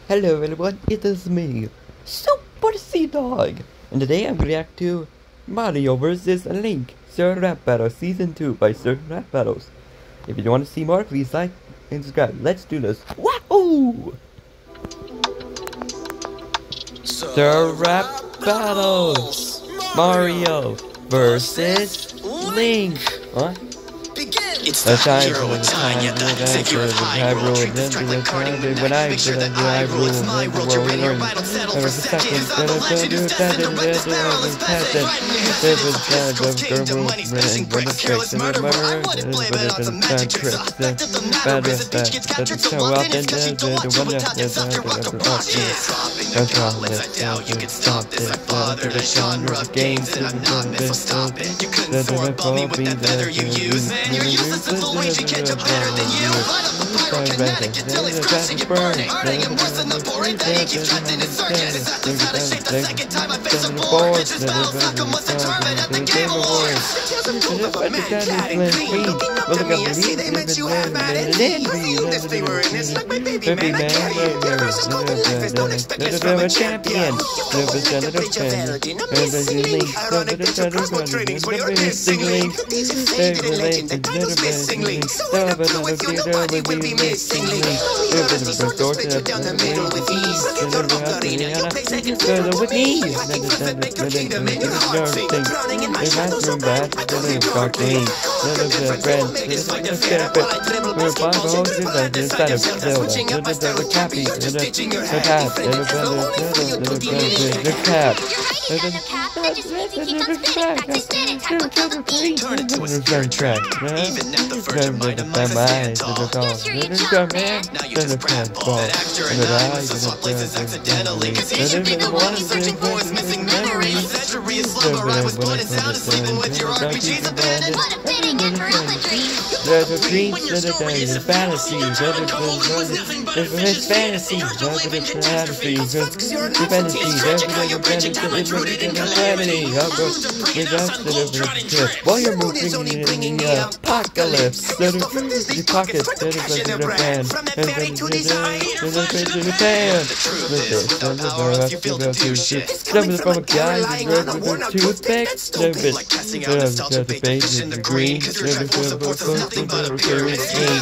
Hello everyone, it is me, Super Cdog, and today I'm going to react to Mario vs. Link, Sir Rap Battle Season 2 by Sir Rap Battles. If you want to see more, please like and subscribe. Let's do this. Wahoo! Sir Rap Battles Mario vs. Link. What? It's the hero time, yeah, the savior of Hyrule. Treatment strike like burning moon, when I make sure that I rule. It's my world to win your battle, settle for seconds. Now the legend is dead, and the greatest barrel is peasant. This is kingdom, money smashing bricks, careless murderer. I wouldn't blame it on some magic tricks. The fact that the map is a bitch gets captured so often is cause you don't want to attack and stop your rock to watch it. Dropping the gauntlets, I doubt you can stop this. I father the genre of games that I'm not meant to stop it. You couldn't thwart me with that feather you use, man. You're useless as a weed, you catch up better than you. I'm dramatic until it's crashing and burning. Burning and worse than the boring thing. Keep trapped in its circus. It's not for the shape the second time I face him before. It's just motherfucker was determined at the game awards. Tears of full of money, cat and clean. Looking at me, I see they meant you have mad and lean. This fever and it's like my baby man. I can't get versus all the life is don't expect this from a champion. Beat your vanity, no missing link. Ironic that your cosmo trainings were your missing link. These insane legend and titles missing links. Never with you, nobody would be missing links. You're busy soldiers fit you down the middle with ease. You don't know the arena, you play second fiddle with ease. Make your kingdom in your heart sing. Drowning in my shadows so bad, I don't even start playing. None of the friends, it's like a step, I dribble my football. Instead of switching up my style with cappy, just ditching your hat. Defending as the only physical being. The cap. You're right, I just need to keep on spinning. Practice spinning, tackle, cover, beat. Turn it to a sprint track. Even at the verge of might, I'm like a stand tall. Yes, you're each man. Now you just grab all that actor and I so swap places accidentally. Cause he should be the one he's searching for his missing memories. Century is slumber, I was born and sound asleep with your RPG's abandoned. What a fitting end for all the dreams. There's a dream, there's a fantasy, there's a fantasy, while you're moving in the apocalypse, the pockets, Japan, from a guy with a toothpick, the base is green, nothing but a period eight.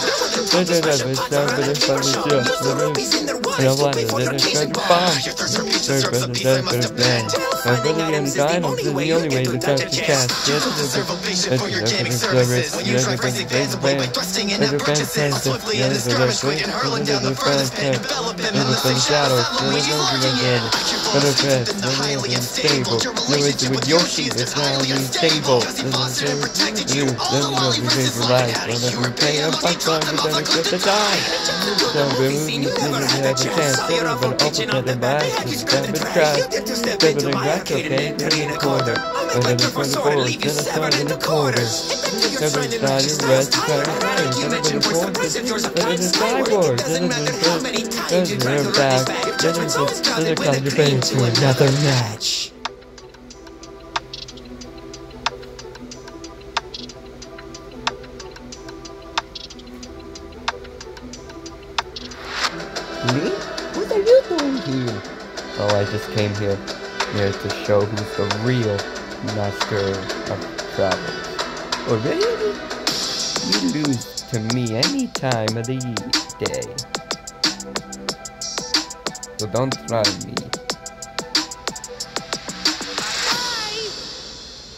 I'm really in dino, this is the only way to touch the cast. Yes, for your gaming services. When you try pricing fans away by thrusting in their purchases swiftly and astonishingly and hurling down the furthest pit, developing melody shadows, Luigi Origin. The highly unstable, your relationship with Yoshi is highly unstable. Cause he lost it and protected you all along. You resist life out of you repay a bunch of the to die. We've seen you never had a chance. You're up for pitching on the back. You screamed and cried. You to step into a barricade and empty in a corner. I'm looking for the sword, leaving severed in the corners. You're trying to match this time. You mentioned words of prison, yours of kind skyward. Doesn't matter how many times you try to run this back. It's always done with a dream to another match. Me? What are you doing here? Oh, I just came here to show who's the real master of travel. Oh, really? You lose to me any time of the day. So don't try me.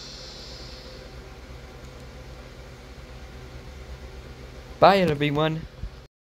Bye, everyone.